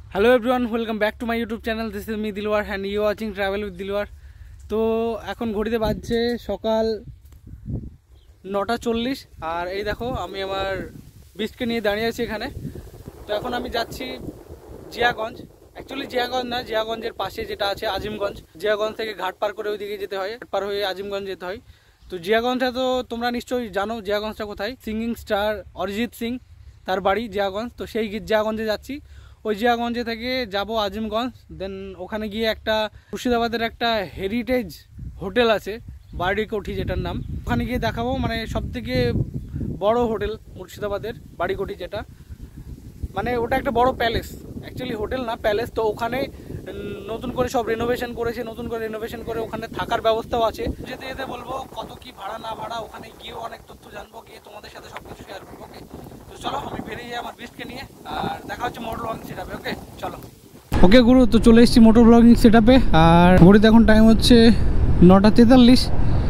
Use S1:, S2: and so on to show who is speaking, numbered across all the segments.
S1: Hello everyone, welcome back to my YouTube channel. This is me Dilwar and you are watching Travel with Dilwar. তো এখন ঘড়িতে বাজছে সকাল 9:40 আর এই দেখো আমি আমার বিচকে নিয়ে দাঁড়িয়ে আছি এখানে। তো এখন আমি যাচ্ছি জিয়াগঞ্জ। অ্যাকচুয়ালি জিয়াগঞ্জ না, জিয়াগঞ্জের পাশে যেটা আছে আজিমগঞ্জ। জিয়াগঞ্জ থেকে ঘাট পার করে ওইদিকে যেতে হয়, ঘাট পার হয়ে আজিমগঞ্জ যেতে হয়। তো জিয়াগঞ্জটা তো তোমরা নিশ্চয়ই জানো জিয়াগঞ্জটা কোথায়। সিঙ্গিং স্টার অরিজিৎ সিং তার বাড়ি জিয়াগঞ্জ। তো সেই জিয়াগঞ্জে যাচ্ছি। ওই জিয়াগঞ্জে থেকে যাব আজিমগঞ্জ, দেন ওখানে গিয়ে একটা মুর্শিদাবাদের একটা হেরিটেজ হোটেল আছে বাড়ি কোঠি যেটার নাম, ওখানে গিয়ে দেখাবো। মানে সবথেকে বড় হোটেল মুর্শিদাবাদের বাড়ি কোঠি, যেটা মানে ওটা একটা বড় প্যালেস, অ্যাকচুয়ালি হোটেল না প্যালেস। তো ওখানে নতুন করে সব রেনোভেশন করেছে, নতুন করে রেনোভেশন করে ওখানে থাকার ব্যবস্থাও আছে। যেতে যেতে বলবো কত কি ভাড়া না ভাড়া, ওখানে গিয়েও অনেক তথ্য জানবো, গিয়ে তোমাদের সাথে সব কিছু শেয়ার করবো। ওকে, তো চলো আমি বেরিয়ে যাই আমার বিস্টকে নিয়ে, আর দেখা হচ্ছে মোটর ব্লগিং সেটআপে। ওকে চলো। ওকে গুরু, তো চলে এসেছি মোটর ব্লগিং সেটআপে। আর ঘড়িতে এখন টাইম হচ্ছে 9:43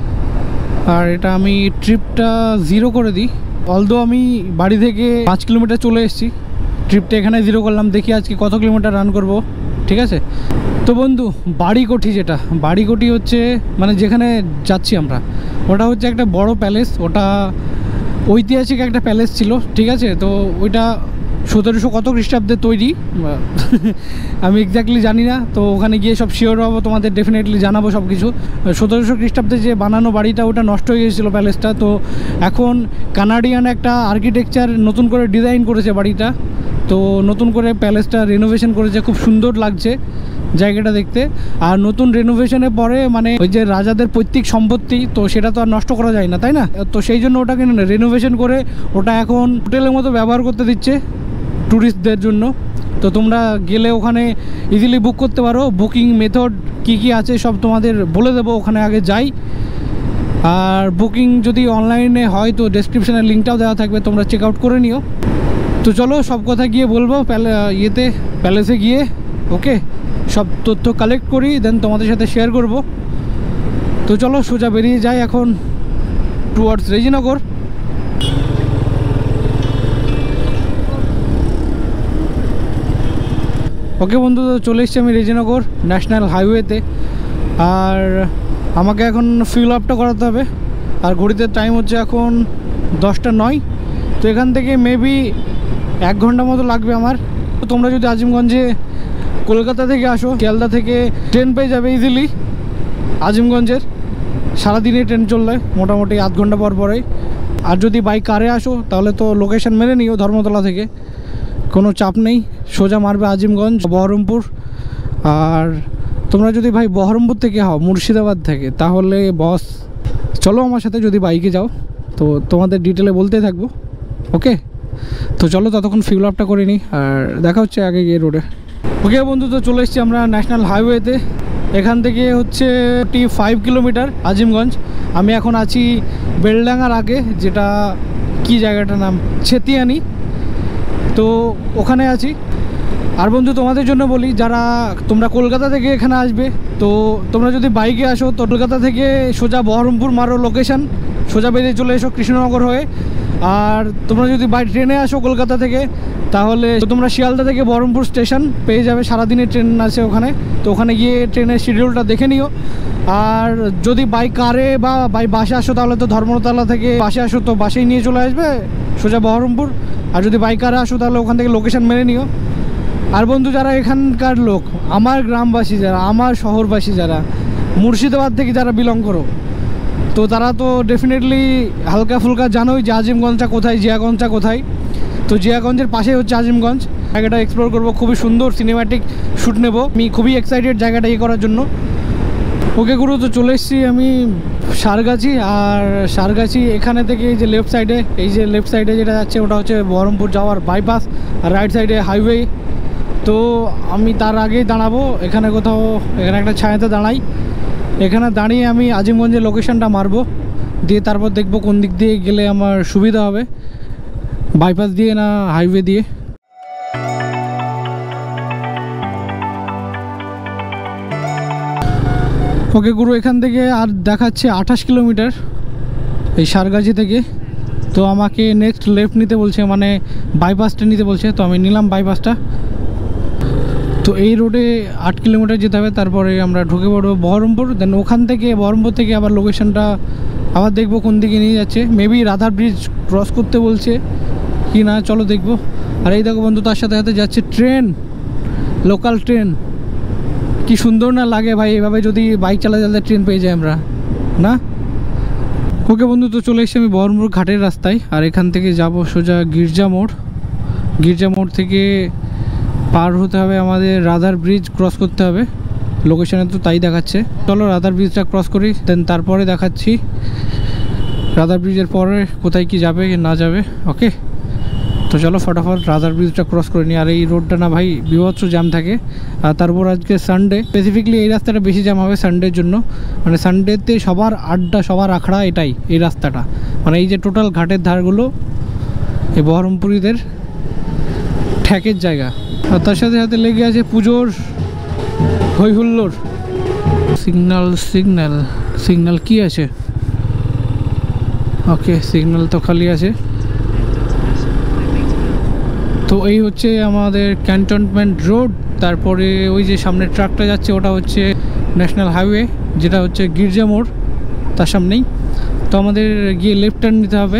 S1: আর এটা আমি ট্রিপটা 0 করে দিই। অলদো আমি বাড়ি থেকে 5 কিলোমিটার চলে এসেছি, ট্রিপটা এখানে 0 করলাম। দেখি আজকে কত কিলোমিটার রান করব, ঠিক আছে। তো বন্ধু, বাড়ি কোঠি যেটা বাড়ি কোঠি হচ্ছে মানে যেখানে যাচ্ছি আমরা, ওটা হচ্ছে একটা বড় প্যালেস। ওটা ঐতিহাসিক একটা প্যালেস ছিল, ঠিক আছে। তো ওইটা 1700 কত খ্রিস্টাব্দে তৈরি, আমি এক্স্যাক্টলি জানি না। তো ওখানে গিয়ে সব শিওর হবো, তোমাদের ডেফিনেটলি জানাবো সব কিছু। 1700 খ্রিস্টাব্দে যে বানানো বাড়িটা, ওটা নষ্ট হয়ে গিয়েছিলো প্যালেসটা। তো এখন কানাডিয়ান একটা আর্কিটেকচার নতুন করে ডিজাইন করেছে বাড়িটা। তো নতুন করে প্যালেসটা রেনোভেশন করেছে, খুব সুন্দর লাগছে জায়গাটা দেখতে। আর নতুন রেনোভেশনের পরে মানে ওই যে রাজাদের পৈতৃক সম্পত্তি, তো সেটা তো আর নষ্ট করা যায় না, তাই না। তো সেই জন্য ওটাকে রেনোভেশন করে ওটা এখন হোটেলের মতো ব্যবহার করতে দিচ্ছে ট্যুরিস্টদের জন্য। তো তোমরা গেলে ওখানে ইজিলি বুক করতে পারো। বুকিং মেথড কি কি আছে সব তোমাদের বলে দেবো, ওখানে আগে যাই। আর বুকিং যদি অনলাইনে হয় তো ডেসক্রিপশানের লিঙ্কটাও দেওয়া থাকবে, তোমরা চেক আউট করে নিও। তো চলো সব কথা গিয়ে বলবো প্যালেসে গিয়ে। ওকে, সব তথ্য কালেক্ট করি, দেন তোমাদের সাথে শেয়ার করব। তো চলো সোজা বেরিয়ে যাই এখন টুয়ার্ডস রেজিনগর। ওকে বন্ধু, তো চলে এসেছি আমি রেজিনগর ন্যাশনাল হাইওয়েতে। আর আমাকে এখন ফিল আপটা করাতে হবে। আর ঘড়িতে টাইম হচ্ছে এখন 10:09। তো এখান থেকে মেবি 1 ঘন্টা মতো লাগবে আমার। তো তোমরা যদি আজিমগঞ্জে কলকাতা থেকে আসো, শিয়ালদা থেকে ট্রেন পেয়ে যাবে ইজিলি আজিমগঞ্জের। সারাদিনে ট্রেন চললে মোটামুটি আধ ঘন্টা পর পরেই। আর যদি বাই কারে আসো তাহলে তো লোকেশন মেনে নিও, ধর্মতলা থেকে কোনো চাপ নেই, সোজা মারবে আজিমগঞ্জ বহরমপুর। আর তোমরা যদি ভাই বহরমপুর থেকে হও মুর্শিদাবাদ থেকে, তাহলে বস চলো আমার সাথে যদি বাইকে যাও। তো তোমাদের ডিটেলে বলতে থাকবো। ওকে, তো চলো ততক্ষণ ফিল আপটা করে নিই, আর দেখা হচ্ছে আগে গিয়ে রোডে। ওকে বন্ধু, তো চলে এসেছি আমরা ন্যাশনাল হাইওয়েতে। এখান থেকে হচ্ছে 5 কিলোমিটার আজিমগঞ্জ। আমি এখন আছি বেলডাঙ্গার আগে, যেটা কি জায়গাটার নাম ছেতিয়ানি, তো ওখানে আছি। আর বন্ধু তোমাদের জন্য বলি, যারা তোমরা কলকাতা থেকে এখানে আসবে, তো তোমরা যদি বাইকে আসো তো কলকাতা থেকে সোজা বহরমপুর মারো লোকেশন, সোজা বেরিয়ে চলে এসো কৃষ্ণনগর হয়ে। আর তোমরা যদি বাই ট্রেনে আসো কলকাতা থেকে, তাহলে তোমরা শিয়ালদা থেকে বহরমপুর স্টেশন পেয়ে যাবে, সারাদিনের ট্রেন আছে ওখানে। তো ওখানে গিয়ে ট্রেনের শিডিউলটা দেখে নিও। আর যদি বাই কারে বা বাই বাসে আসো, তাহলে তো ধর্মতলা থেকে বাসে আসো, তো বাসেই নিয়ে চলে আসবে সোজা বহরমপুর। আর যদি বাই কারে আসো তাহলে ওখান থেকে লোকেশন মেনে নিও। আর বন্ধু যারা এখানকার লোক, আমার গ্রামবাসী যারা, আমার শহরবাসী যারা, মুর্শিদাবাদ থেকে যারা বিলং করো, তো তারা তো ডেফিনেটলি হালকা ফুলকা জানোই যে আজিমগঞ্জটা কোথায়, জিয়াগঞ্জটা কোথায়। তো জিয়াগঞ্জের পাশে হচ্ছে আজিমগঞ্জ। জায়গাটা এক্সপ্লোর করবো, খুবই সুন্দর সিনেম্যাটিক শ্যুট নেব। আমি খুবই এক্সাইটেড জায়গাটা করার জন্য। ওকে গুরু, তো চলে এসেছি আমি সারগাছি। আর সারগাছি এখানে থেকে এই যে লেফট সাইডে যেটা যাচ্ছে ওটা হচ্ছে বহরমপুর যাওয়ার বাইপাস, আর রাইট সাইডে হাইওয়ে। তো আমি তার আগেই দাঁড়াবো এখানে কোথাও, এখানে একটা ছায়াতে দাঁড়াই। এখানে দাঁড়িয়ে আমি আজিমগঞ্জের লোকেশনটা মারবো, দিয়ে তারপর দেখবো কোন দিক দিয়ে গেলে আমার সুবিধা হবে, বাইপাস দিয়ে না হাইওয়ে দিয়ে। ওকে গুরু, এখান থেকে আর দেখাচ্ছে 28 কিলোমিটার এই সারগাছি থেকে। তো আমাকে নেক্সট লেফট নিতে বলছে, মানে বাইপাসটা নিতে বলছে। তো আমি নিলাম বাইপাসটা। তো এই রোডে 8 কিলোমিটার যেতে হবে, তারপরে আমরা ঢুকে পড়বো বহরমপুর। দেন ওখান থেকে বহরমপুর থেকে আবার লোকেশনটা আবার দেখবো কোন দিকে নিয়ে যাচ্ছে। মেবি রাধার ব্রিজ ক্রস করতে বলছে কি না, চলো দেখবো। আর এই দেখো বন্ধু, তার সাথে সাথে যাচ্ছে ট্রেন, লোকাল ট্রেন। কি সুন্দর না লাগে ভাই, এভাবে যদি বাইক চালাতে ট্রেন পেয়ে যাই আমরা, না? ওকে বন্ধু, তো চলে এসেছি আমি বহরমপুর ঘাটের রাস্তায়। আর এখান থেকে যাব সোজা গির্জা মোড়। গির্জা মোড় থেকে পার হতে হবে আমাদের রাধার ব্রিজ ক্রস করতে হবে, লোকেশনে তো তাই দেখাচ্ছে। চলো রাধার ব্রিজটা ক্রস করি, দেন তারপরে দেখাচ্ছি রাধার ব্রিজের পরে কোথায় কি যাবে না যাবে। ওকে, তো চলো ফটাফট রাধার ব্রিজটা ক্রস করে নিই। আর এই রোডটা না ভাই বিভৎস জ্যাম থাকে। আর তারপর আজকে সানডে, স্পেসিফিকলি এই রাস্তাটা বেশি জ্যাম হবে সানডের জন্য। মানে সানডেতে সবার আড্ডা, সবার আখড়া এটাই, এই রাস্তাটা। মানে এই যে টোটাল ঘাটের ধারগুলো এই বহরমপুরীদের ঠ্যাকের জায়গা। আর তার সাথে সাথে লেগে আছে পুজোর হই হুল্লোড়। সিগন্যাল সিগন্যাল সিগন্যাল কি আছে? ওকে, সিগন্যাল তো খালি আছে। তো এই হচ্ছে আমাদের ক্যান্টনমেন্ট রোড। তারপরে ওই যে সামনে ট্রাকটা যাচ্ছে ওটা হচ্ছে ন্যাশনাল হাইওয়ে, যেটা হচ্ছে গির্জা মোড় তার সামনেই। তো আমাদের গিয়ে লেফট টার্ন নিতে হবে,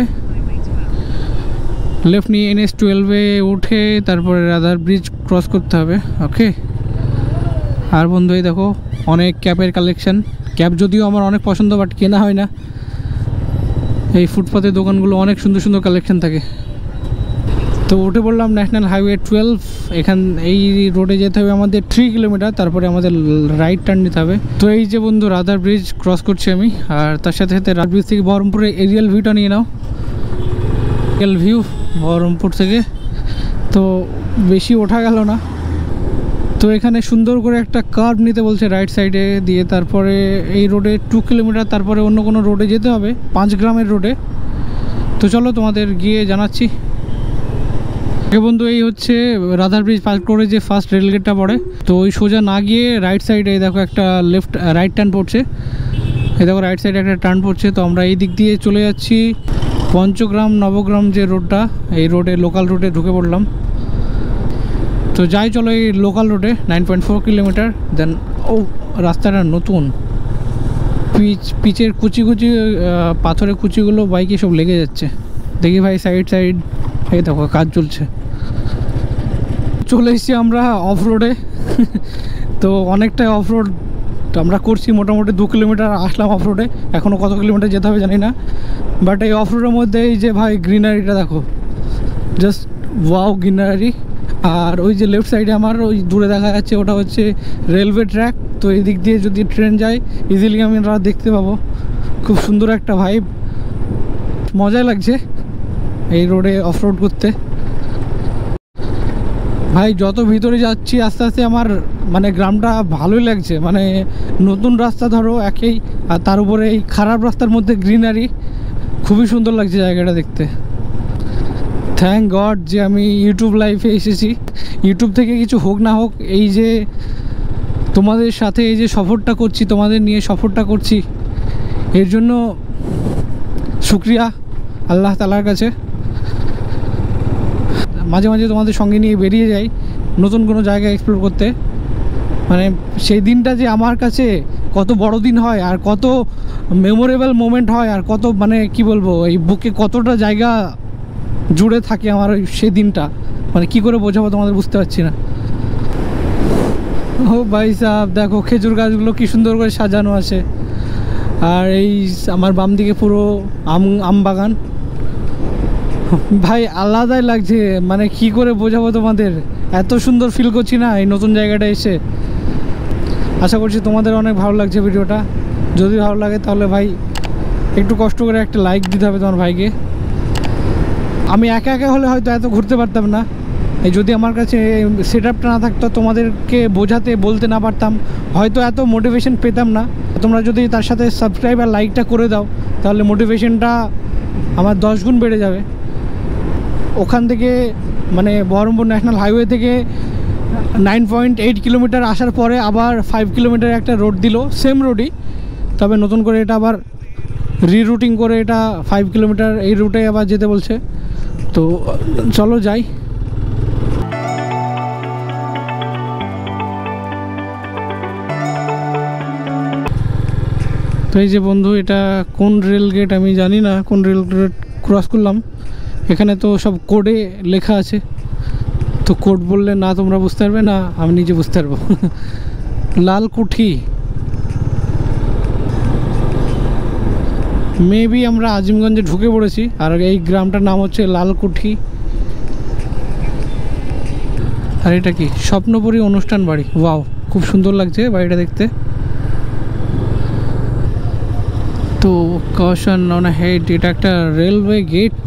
S1: লেফট নিয়ে NH-12-এ উঠে তারপরে রাধার ব্রিজ ক্রস করতে হবে। ওকে, আর বন্ধু এই দেখো অনেক ক্যাপের কালেকশন। ক্যাপ যদিও আমার অনেক পছন্দ, বাট কেনা হয় না। এই ফুটপাতের দোকানগুলো অনেক সুন্দর সুন্দর কালেকশন থাকে। তো উঠে পড়লাম ন্যাশনাল হাইওয়ে 12। এখান এই রোডে যেতে হবে আমাদের 3 কিলোমিটার, তারপরে আমাদের রাইট টার্ন নিতে হবে। তো এই যে বন্ধু রাধার ব্রিজ ক্রস করছি আমি। আর তার সাথে সাথে রাধার ব্রিজ থেকে বহরমপুরের এরিয়াল ভিউটা নিয়ে নাও। এরিয়াল ভিউ বহরমপুর থেকে তো বেশি ওঠা গেল না। তো এখানে সুন্দর করে একটা কার্ভ নিতে বলছে রাইট সাইডে দিয়ে। তারপরে এই রোডে 2 কিলোমিটার, তারপরে অন্য কোনো রোডে যেতে হবে, 5 গ্রামের রোডে। তো চলো তোমাদের গিয়ে জানাচ্ছি। বন্ধু এই হচ্ছে রাধার ব্রিজ পার করে যে ফার্স্ট রেলগেটটা পড়ে। তো ওই সোজা না গিয়ে রাইট সাইডে দেখো একটা রাইট টার্ন পড়ছে। এই দেখো রাইট সাইডে একটা টার্ন পড়ছে। তো আমরা এই দিক দিয়ে চলে যাচ্ছি পঞ্চগ্রাম নবগ্রাম যে রোডটা, এই রোডে লোকাল রোডে ঢুকে পড়লাম। তো যাই চলো এই লোকাল রোডে 9.4 কিলোমিটার। দেন ও রাস্তাটা নতুন, পিচের কুচি কুচি পাথরের কুচিগুলো বাইকে সব লেগে যাচ্ছে। দেখি ভাই সাইড সাইড, এই দেখো কাজ চলছে। চলে এসেছি আমরা অফ রোডে। তো অনেকটাই অফ রোড আমরা করছি, মোটামুটি 2 কিলোমিটার আসলাম অফ রোডে। এখনও কত কিলোমিটার যেতে হবে জানি না, বাট এই অফ রোডের মধ্যে এই যে ভাই গ্রিনারিটা দেখো, জাস্ট ওয়াও গ্রিনারি। আর ওই যে লেফট সাইডে আমার ওই দূরে দেখা যাচ্ছে ওটা হচ্ছে রেলওয়ে ট্র্যাক। তো এই দিক দিয়ে যদি ট্রেন যায় ইজিলি আমরা দেখতে পাবো। খুব সুন্দর একটা ভাইব, মজাই লাগছে এই রোডে অফ রোড করতে। ভাই যত ভিতরে যাচ্ছি আস্তে আস্তে আমার মানে গ্রামটা ভালোই লাগছে। মানে নতুন রাস্তা ধরো একই, আর তার উপরে এই খারাপ রাস্তার মধ্যে গ্রিনারি, খুবই সুন্দর লাগছে জায়গাটা দেখতে। থ্যাংক গড যে আমি ইউটিউব লাইফে এসেছি। ইউটিউব থেকে কিছু হোক না হোক, এই যে তোমাদের সাথে এই যে সফরটা করছি, তোমাদের নিয়ে সফরটা করছি, এর জন্য শুকরিয়া আল্লাহ তাআলার কাছে। মাঝে মাঝে তোমাদের সঙ্গে নিয়ে বেরিয়ে যাই নতুন কোনো জায়গা এক্সপ্লোর করতে। মানে সেই দিনটা যে আমার কাছে কত বড় দিন হয়, আর কত মেমোরেবল মোমেন্ট হয়, আর কত মানে কি বলবো, এই বুকে কতটা জায়গা জুড়ে থাকে আমার ওই সেই দিনটা, মানে কি করে বোঝাবো তোমাদের বুঝতে পারছি না। ও ভাই সাহেব দেখো খেজুর গাছগুলো কি সুন্দর করে সাজানো আছে। আর এই আমার বাম দিকে পুরো আম বাগান। ভাই আলাদাই লাগছে, মানে কি করে বোঝাবো তোমাদের, এত সুন্দর ফিল করছি না এই নতুন জায়গাটা এসে। আশা করছি তোমাদের অনেক ভালো লাগছে ভিডিওটা। যদি ভালো লাগে তাহলে ভাই একটু কষ্ট করে একটা লাইক দিতে হবে তোমার ভাইকে। আমি একা একা হলে হয়তো এত ঘুরতে পারতাম না, এই যদি আমার কাছে সেট আপটা না থাকতো, তোমাদেরকে বোঝাতে বলতে না পারতাম, হয়তো এত মোটিভেশন পেতাম না। তোমরা যদি তার সাথে সাবস্ক্রাইব আর লাইকটা করে দাও তাহলে মোটিভেশনটা আমার 10 গুণ বেড়ে যাবে। ওখান থেকে মানে বহরমপুর ন্যাশনাল হাইওয়ে থেকে 9.8 কিলোমিটার আসার পরে আবার 5 কিলোমিটার একটা রোড দিল, সেম রোডই, তবে নতুন করে এটা আবার রিরুটিং করে এটা 5 কিলোমিটার এই রুটে আবার যেতে বলছে। তো চলো যাই। তো এই যে বন্ধু, এটা কোন রেল গেট আমি জানি না, কোন রেল গেট ক্রস করলাম। এখানে তো সব কোডে লেখা আছে, তো কোড বললে না তোমরা বুঝতে পারবে না আমি নিজে বুঝতে পারবো। লালকুঠি, মেবি আমরা আজিমগঞ্জে ঢুকে পড়েছি। আর এই গ্রামটার নাম হচ্ছে লালকুঠি। আর এটা কি স্বপ্নপুরী অনুষ্ঠান বাড়ি। ওয়াও, খুব সুন্দর লাগছে বাড়িটা দেখতে। তো কশন অন হেড, এটা একটা railway gate.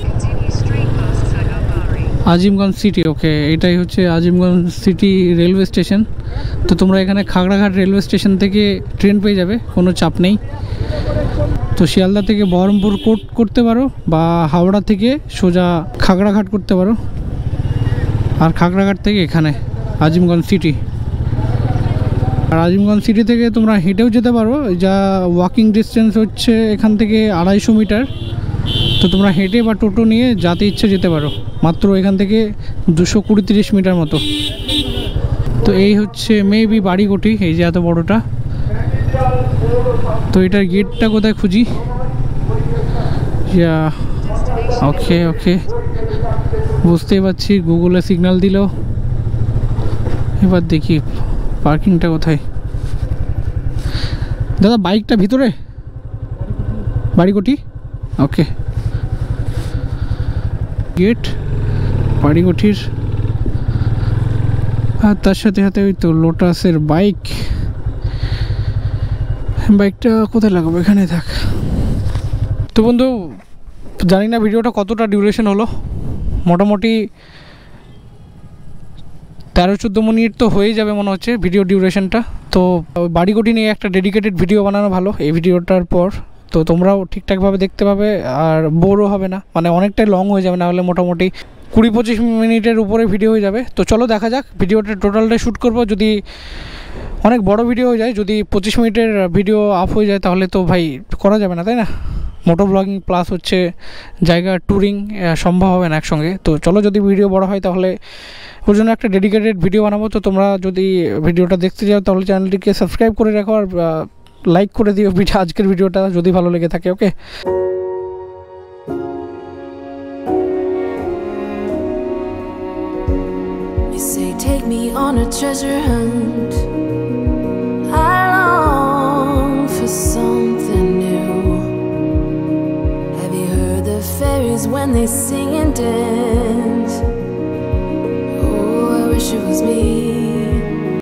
S1: Azimganj city, okay, এটাই হচ্ছে আজিমগঞ্জ সিটি রেলওয়ে স্টেশন। তো তোমরা এখানে খাগড়াঘাট রেলওয়ে স্টেশন থেকে ট্রেন পেয়ে যাবে, কোনো চাপ নেই। তো শিয়ালদা থেকে বহরমপুর কোট করতে পারো, বা হাওড়া থেকে সোজা খাগড়াঘাট করতে পারো, আর খাগড়াঘাট থেকে এখানে আজিমগঞ্জ সিটি। আর আজিমগঞ্জ সিটি থেকে তোমরা হেঁটেও যেতে পারো, যা ওয়াকিং ডিস্টেন্স হচ্ছে এখান থেকে 250 মিটার। তো তোমরা হেঁটে বা টোটো নিয়ে যাতে ইচ্ছে যেতে পারো, মাত্র এখান থেকে 220-30 মিটার মতো। তো এই হচ্ছে মেবি বাড়ি কোঠি, এই যে এত বড়টা। তো এটার গেটটা কোথায় খুঁজি। ওকে ওকে, বুঝতেই পারছি, গুগলে সিগন্যাল দিল। এবার দেখি পার্কিংটা কোথায়। দাদা বাইকটা ভিতরে, বাড়ি কোঠি, ওকে। গেট বাড়ি কোঠির, আর তার সাথে সাথে ওই তো লোটাসের বাইক। বাইকটা কোথায় লাগাবো, এখানে থাক। তো বন্ধু, জানি না ভিডিওটা কতটা ডিউরেশন হলো, মোটামুটি 13-14 মিনিট তো হয়েই যাবে মনে হচ্ছে ভিডিও ডিউরেশনটা। তো বাড়ি কোঠি নিয়ে একটা ডেডিকেটেড ভিডিও বানানো ভালো এই ভিডিওটার পর। তো তোমরাও ঠিকঠাকভাবে দেখতে পাবে আর বোরও হবে না, মানে অনেকটাই লং হয়ে যাবে, না হলে মোটামুটি 20-25 মিনিটের উপরে ভিডিও হয়ে যাবে। তো চলো দেখা যাক, ভিডিওটা টোটালটাই শ্যুট করব। যদি অনেক বড় ভিডিও হয়ে যায়, যদি 25 মিনিটের ভিডিও আপ হয়ে যায়, তাহলে তো ভাই করা যাবে না, তাই না? মোটো ব্লগিং প্লাস হচ্ছে জায়গা ট্যুরিং সম্ভব হবে না একসঙ্গে। তো চলো, যদি ভিডিও বড় হয় তাহলে ওর জন্য একটা ডেডিকেটেড ভিডিও বানাবো। তো তোমরা যদি ভিডিওটা দেখতে চাও তাহলে চ্যানেলটিকে সাবস্ক্রাইব করে রাখো, আর লাইক করে দিও আজকের ভিডিওটা যদি ভালো লেগে থাকে, ওকে।
S2: Take me on a treasure hunt. I long for something new. Have you heard the fairies when they sing and dance?